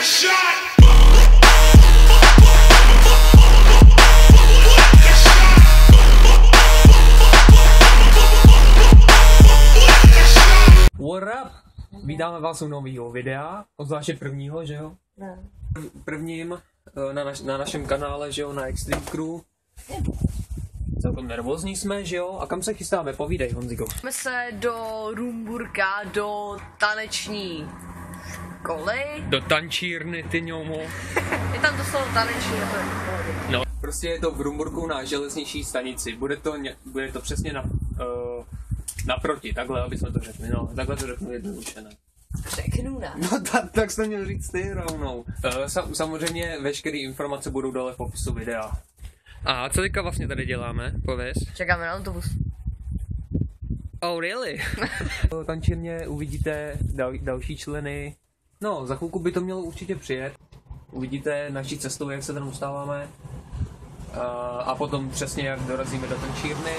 What up? Vítáme vás u nového videa, obzvláště prvního, že jo? Ne. Prvním na našem kanále, že jo, na Extreme Crew. Celkem nervózní jsme, že jo? A kam se chystáme? Povídej, Honzigo. Jsme se do Rumburka, do taneční školy. Do tančírny, ty ňomo. Je tam to slovo taneční, to je No, prostě je to v Rumburku na železniční stanici. Bude to přesně naproti, takhle, aby jsme to řekli, no. Takhle to řeknu jednoduše, ne? Řeknu, ne? No tak jste měl říct ty rovnou. Samozřejmě veškeré informace budou dole v popisu videa. A co teďka vlastně tady děláme, pověz? Čekáme na autobus. Oh really? V tančírně uvidíte další členy. No, za chvilku by to mělo určitě přijet. Uvidíte naši cestu, jak se tam dostáváme. A potom přesně jak dorazíme do tančírny.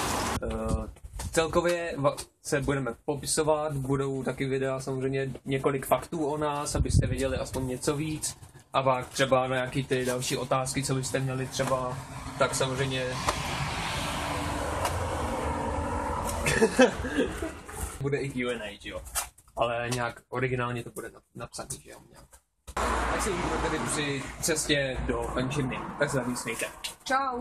Celkově se budeme popisovat, budou taky videa samozřejmě několik faktů o nás, abyste věděli aspoň něco víc. A pak třeba na nějaký ty další otázky, co byste měli třeba, tak samozřejmě... bude i Q&A, jo. Ale nějak originálně to bude napsaný, že jo, nějak. Tak se uvidíme tady při cestě do tančírny. Tak se tady smejte. Čau.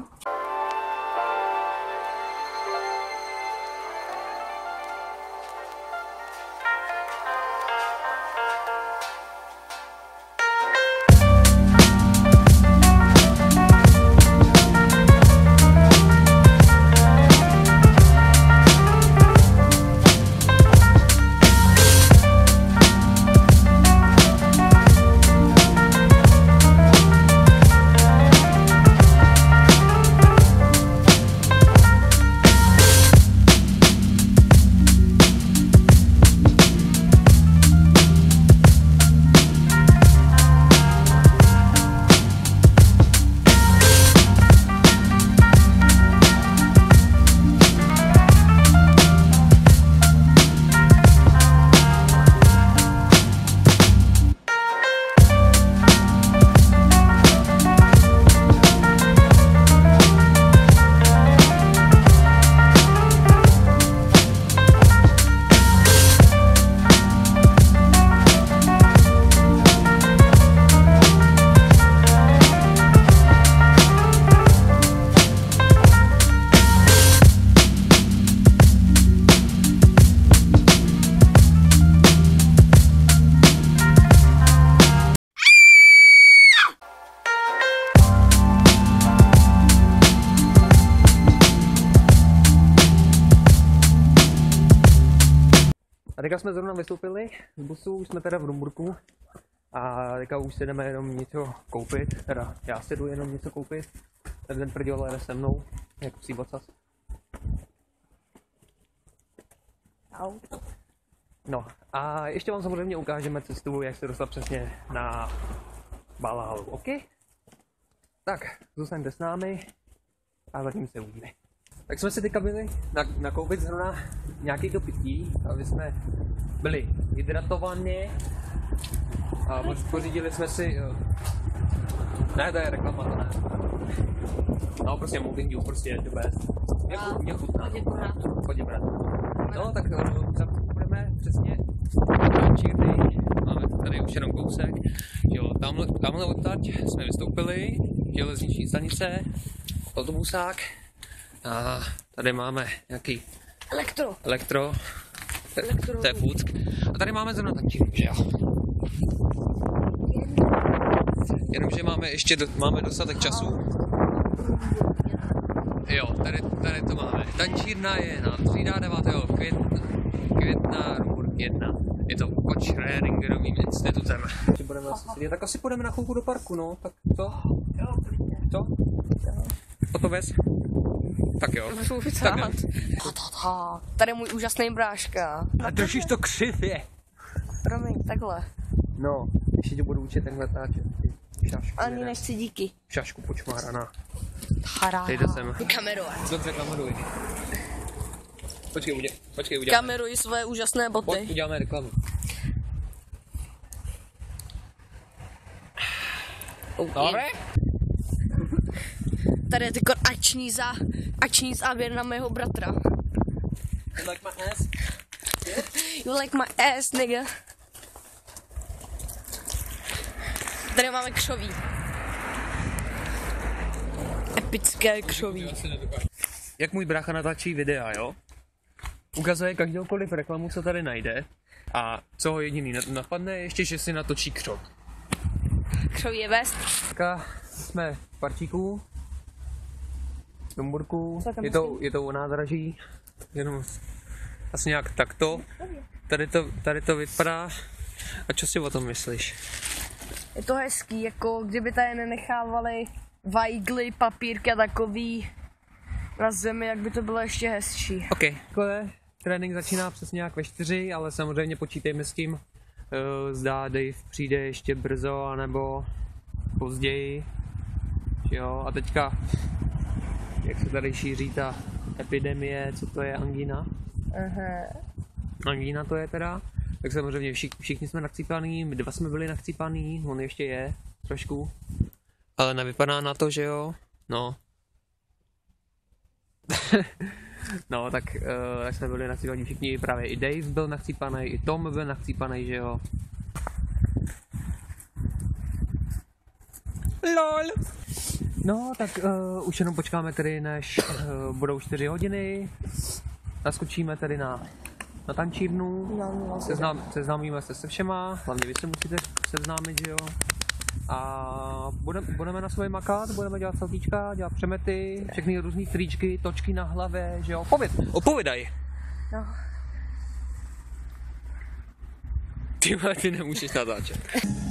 A teďka jsme zrovna vystoupili z busu, už jsme teda v Rumburku a teďka už si jdeme jenom něco koupit, teda já si jdu jenom něco koupit, ten prděl jde se mnou, jako psí vocas. No a ještě vám samozřejmě ukážeme cestu, jak se dostat přesně na Valhalu, OK? Tak, zůstaňte s námi a zatím se uvidíme. Tak jsme si teďka byli nakoupit zrovna nějaký to pití, aby jsme byli hydratovaní a pořídili jsme si, ne, to je reklama, to ne. No prostě Mountain Dew, prostě the best. Mě chutná. Chodě brát. No tak budeme přesně tančírny, máme tady už jenom kousek, jo, tamhle odtať jsme vystoupili, železniční stanice, autobusák. A tady máme nějaký elektro, to je Fuck. A tady máme zrovna tančírnu, že jo? Jenomže máme ještě máme dostatek času. Jo, tady to máme. Tančírna je na 9. května Rumburk 1. Je to pod Schrödingerovým institutem. Tak asi půjdeme na chvilku do parku, no. Tak co? Co? O to vez? Tak jo. Tak tady je můj úžasný bráška. a držíš to křivě. Promiň, takhle. No, ještě tě budu učit tenhle táčet. Ani nechci díky. Šašku počmáraná. Haráha. Dejte sem. Kamerovat. Dobře, kameruj. Počkej, udělám. Kameruj své úžasné boty. Pojď, uděláme reklamu. Okay. Dobré? Tady je takový akční záběr na mého bratra. You like my ass? You like my ass, nigga. Tady máme křoví. Epické křoví. Jak můj brácha natáčí videa, jo? Ukazuje každékoliv reklamu, co tady najde. A co ho jediný napadne, ještě, že si natočí křov. Křoví je best. Teďka jsme v parčíku, v Domburku, je to u nádraží, jenom asi nějak takto. Tady to vypadá. A co si o tom myslíš? Je to hezký, jako kdyby tady nenechávali vajgly, papírky a takový na zemi, jak by to bylo ještě hezčí. OK, trénink začíná přesně jak ve 4, ale samozřejmě počítejme s tím, zda Dave přijde ještě brzo, anebo později. Jo, a teďka, jak se tady šíří ta epidemie, co to je, angína? Aha. Angína to je teda, tak samozřejmě všichni jsme nachcípaný, my dva jsme byli nachcípaný, on ještě je, trošku. Ale nevypadá na to, že jo, no. No, tak jsme byli nachcípaní všichni, právě i Dave byl nachcípaný, i Tom byl nachcípaný, že jo. LOL! No, tak už jenom počkáme tedy, než budou 4 hodiny. Naskočíme tedy na tančírnu, seznámíme se všema, hlavně vy se musíte seznámit, že jo. A budeme na sobě makat, budeme dělat selfiečka, dělat přemety, všechny různý tričky, točky na hlavě, že jo. Opovědaj! No. Ty nemůžeš natáčet.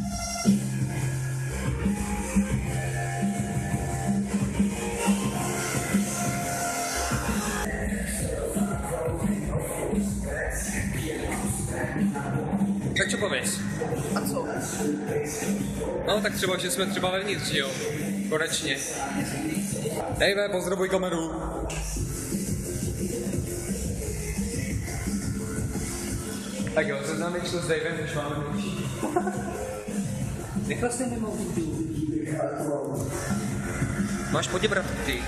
Tak čo pověs? A co? No tak třeba, že jsme třeba vevnitř, jo? Konečně. Dave, pozdravuj kameru. Tak jo, seznámím se s Davem, už máme další. Nechal jsi mimo máš poděbrat ty.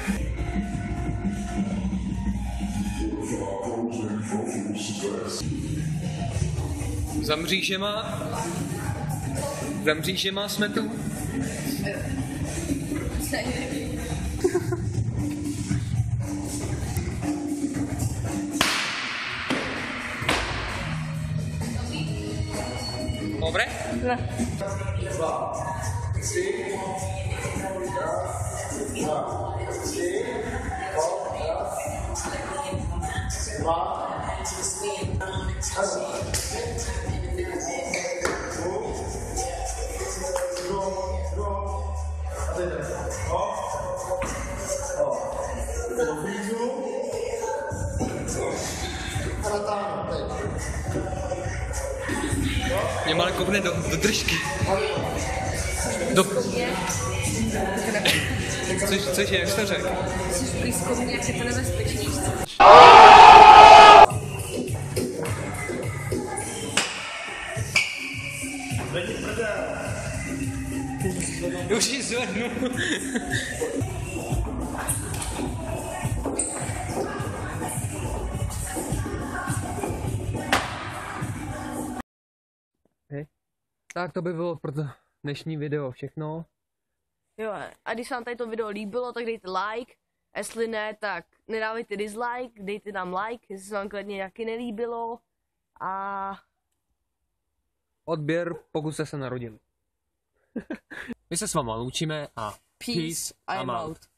Za mřížema jsme tu. Dobre? Ne. Mě malé kopne do držky. Což je, jak jsi to řekl? Jsi blízko mě, jak je to nebezpečný. Už ji zvednu. Tak to by bylo pro to dnešní video všechno. Jo, a když se vám tady to video líbilo, tak dejte like. A jestli ne, tak nedávejte dislike, dejte nám like, jestli se vám klidně nějaký nelíbilo. A Odběr, pokud jste se narodili. My se s váma loučíme a peace, I'm out.